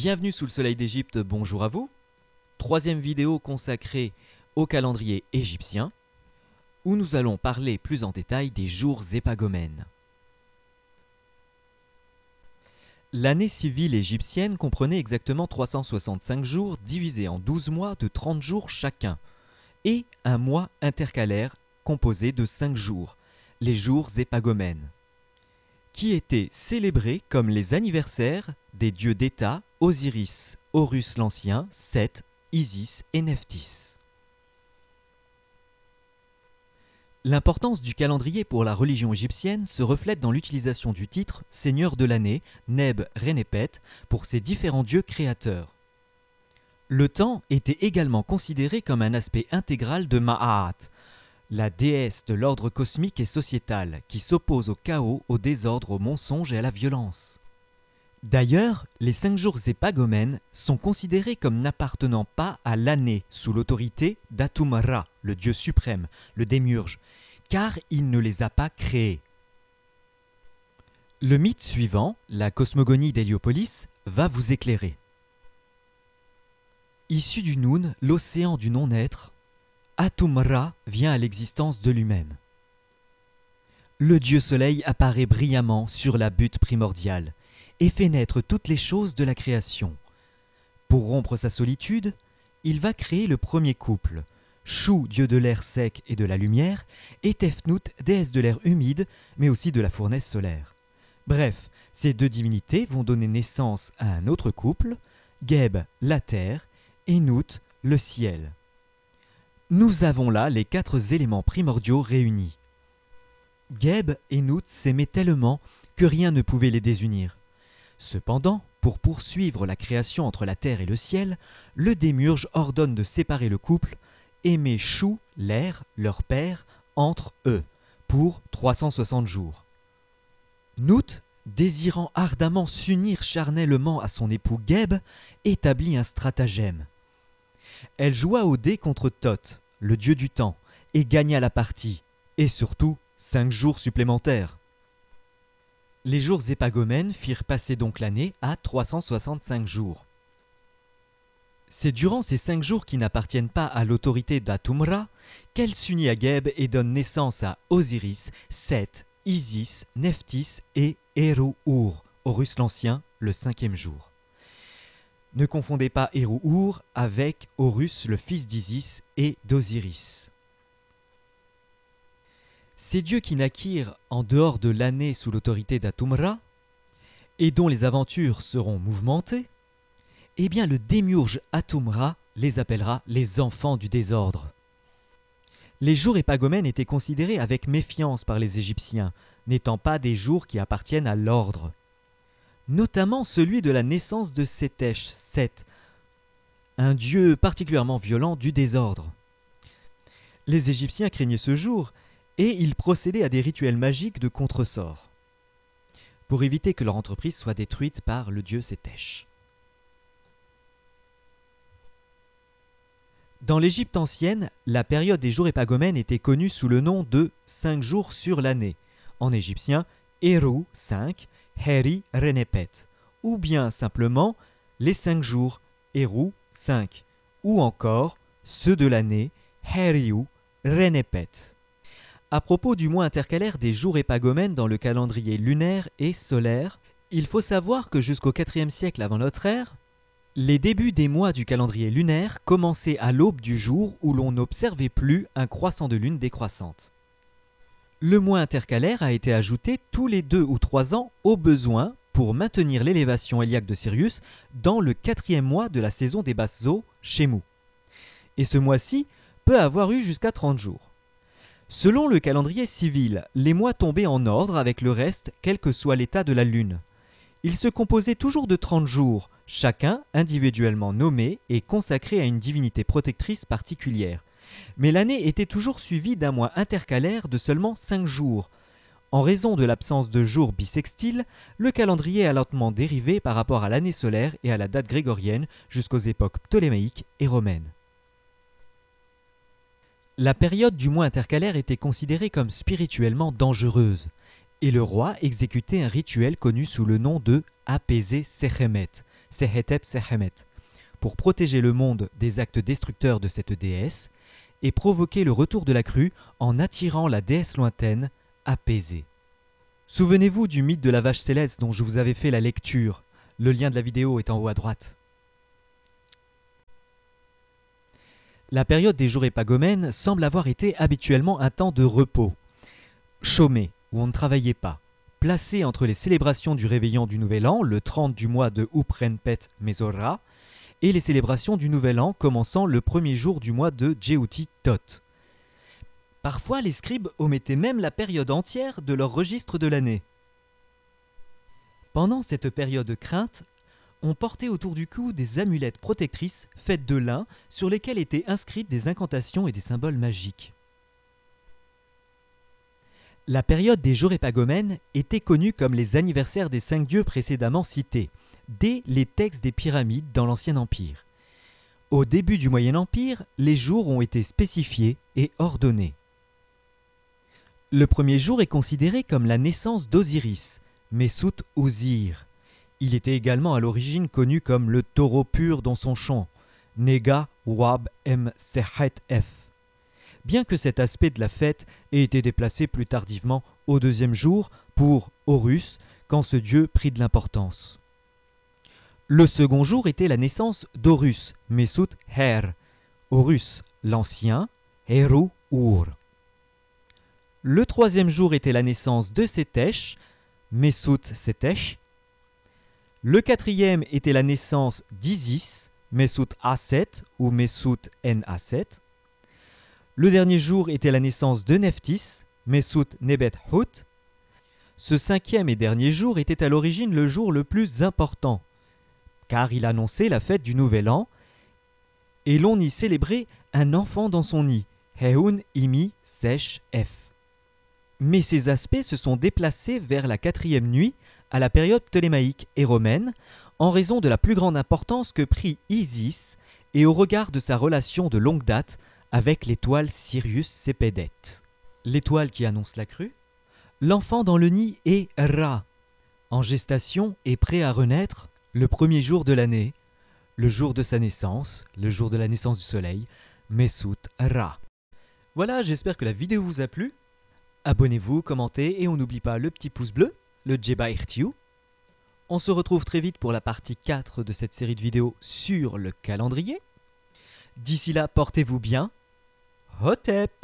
Bienvenue sous le soleil d'Égypte, bonjour à vous. Troisième vidéo consacrée au calendrier égyptien, où nous allons parler plus en détail des jours épagomènes. L'année civile égyptienne comprenait exactement 365 jours divisés en 12 mois de 30 jours chacun, et un mois intercalaire composé de 5 jours, les jours épagomènes, qui étaient célébrés comme les anniversaires des dieux d'État Osiris, Horus l'Ancien, Seth, Isis et Nephthys. L'importance du calendrier pour la religion égyptienne se reflète dans l'utilisation du titre Seigneur de l'année, Neb Renepet, pour ses différents dieux créateurs. Le temps était également considéré comme un aspect intégral de Ma'at, la déesse de l'ordre cosmique et sociétal qui s'oppose au chaos, au désordre, au mensonge et à la violence. D'ailleurs, les 5 jours épagomènes sont considérés comme n'appartenant pas à l'année sous l'autorité d'Atum-Ra, le dieu suprême, le démiurge, car il ne les a pas créés. Le mythe suivant, la cosmogonie d'Héliopolis, va vous éclairer. Issu du Noun, l'océan du non-être, Atum-Ra vient à l'existence de lui-même. Le dieu soleil apparaît brillamment sur la butte primordiale et fait naître toutes les choses de la création. Pour rompre sa solitude, il va créer le premier couple, Chou, dieu de l'air sec et de la lumière, et Tefnut, déesse de l'air humide, mais aussi de la fournaise solaire. Bref, ces deux divinités vont donner naissance à un autre couple, Geb, la terre, et Nut, le ciel. Nous avons là les 4 éléments primordiaux réunis. Geb et Nut s'aimaient tellement que rien ne pouvait les désunir. Cependant, pour poursuivre la création entre la terre et le ciel, le démiurge ordonne de séparer le couple et met Chou, l'air, leur père, entre eux, pour 360 jours. Nut, désirant ardemment s'unir charnellement à son époux Geb, établit un stratagème. Elle joua au dé contre Thoth, le dieu du temps, et gagna la partie, et surtout 5 jours supplémentaires. Les jours épagomènes firent passer donc l'année à 365 jours. C'est durant ces 5 jours qui n'appartiennent pas à l'autorité d'Atum-Ra qu'elle s'unit à Geb et donne naissance à Osiris, Seth, Isis, Nephthys et Heru-Ur, Horus l'Ancien, le 5e jour. Ne confondez pas Heru-Ur avec Horus, le fils d'Isis et d'Osiris. Ces dieux qui naquirent en dehors de l'année sous l'autorité d'Atum-Ra et dont les aventures seront mouvementées, eh bien le démiurge Atum-Ra les appellera les enfants du désordre. Les jours épagomènes étaient considérés avec méfiance par les Égyptiens, n'étant pas des jours qui appartiennent à l'ordre. Notamment celui de la naissance de Sétesh, Seth, un dieu particulièrement violent du désordre. Les Égyptiens craignaient ce jour et ils procédaient à des rituels magiques de contresort pour éviter que leur entreprise soit détruite par le dieu Sétesh. Dans l'Égypte ancienne, la période des jours épagomènes était connue sous le nom de 5 jours sur l'année, en égyptien Eru 5, Heri Renepet, ou bien simplement les 5 jours, Eru 5, ou encore ceux de l'année, Heriu Renepet. À propos du mois intercalaire des jours épagomènes dans le calendrier lunaire et solaire, il faut savoir que jusqu'au IVe siècle avant notre ère, les débuts des mois du calendrier lunaire commençaient à l'aube du jour où l'on n'observait plus un croissant de lune décroissante. Le mois intercalaire a été ajouté tous les 2 ou 3 ans au besoin pour maintenir l'élévation héliaque de Sirius dans le 4e mois de la saison des basses eaux, Shemu. Et ce mois-ci peut avoir eu jusqu'à 30 jours. Selon le calendrier civil, les mois tombaient en ordre avec le reste, quel que soit l'état de la lune. Ils se composaient toujours de 30 jours, chacun individuellement nommé et consacré à une divinité protectrice particulière. Mais l'année était toujours suivie d'un mois intercalaire de seulement 5 jours. En raison de l'absence de jours bissextiles, le calendrier a lentement dérivé par rapport à l'année solaire et à la date grégorienne jusqu'aux époques ptolémaïques et romaines. La période du mois intercalaire était considérée comme spirituellement dangereuse, et le roi exécutait un rituel connu sous le nom de apaiser Sechemet, Sehetep Sehemet, pour protéger le monde des actes destructeurs de cette déesse et provoquer le retour de la crue en attirant la déesse lointaine, apaisée. Souvenez-vous du mythe de la vache céleste dont je vous avais fait la lecture. Le lien de la vidéo est en haut à droite. La période des jours épagomènes semble avoir été habituellement un temps de repos. Chômé, où on ne travaillait pas, placé entre les célébrations du réveillon du Nouvel An, le 30 du mois de Uprenpet Mezorah, et les célébrations du Nouvel An commençant le premier jour du mois de Djeuti Tot. Parfois, les scribes omettaient même la période entière de leur registre de l'année. Pendant cette période de crainte, on portait autour du cou des amulettes protectrices faites de lin sur lesquelles étaient inscrites des incantations et des symboles magiques. La période des jours épagomènes était connue comme les anniversaires des 5 dieux précédemment cités, dès les textes des pyramides dans l'Ancien Empire. Au début du Moyen Empire, les jours ont été spécifiés et ordonnés. Le premier jour est considéré comme la naissance d'Osiris, Mesut Osir. Il était également à l'origine connu comme le taureau pur dans son chant, Nega Wab M Sehet F. Bien que cet aspect de la fête ait été déplacé plus tardivement au deuxième jour pour Horus, quand ce dieu prit de l'importance. Le second jour était la naissance d'Horus, Mesut Her. Horus, l'ancien, Heru Ur. Le troisième jour était la naissance de Sétesh, Mesut Setesh. Le quatrième était la naissance d'Isis, Mesut Aset ou Mesut En Aset. Le dernier jour était la naissance de Nephthys, Mesut Nebet Hut. Ce cinquième et dernier jour était à l'origine le jour le plus important, car il annonçait la fête du Nouvel An, et l'on y célébrait un enfant dans son nid, Heun Imi Sesh F. Mais ces aspects se sont déplacés vers la quatrième nuit, à la période ptolémaïque et romaine, en raison de la plus grande importance que prit Isis et au regard de sa relation de longue date avec l'étoile Sirius Cephedet. L'étoile qui annonce la crue. L'enfant dans le nid est Ra, en gestation et prêt à renaître le premier jour de l'année, le jour de sa naissance, le jour de la naissance du soleil, Mesut Ra. Voilà, j'espère que la vidéo vous a plu. Abonnez-vous, commentez et on n'oublie pas le petit pouce bleu, le Jeba Irtiu. On se retrouve très vite pour la partie 4 de cette série de vidéos sur le calendrier. D'ici là, portez-vous bien. Hotep!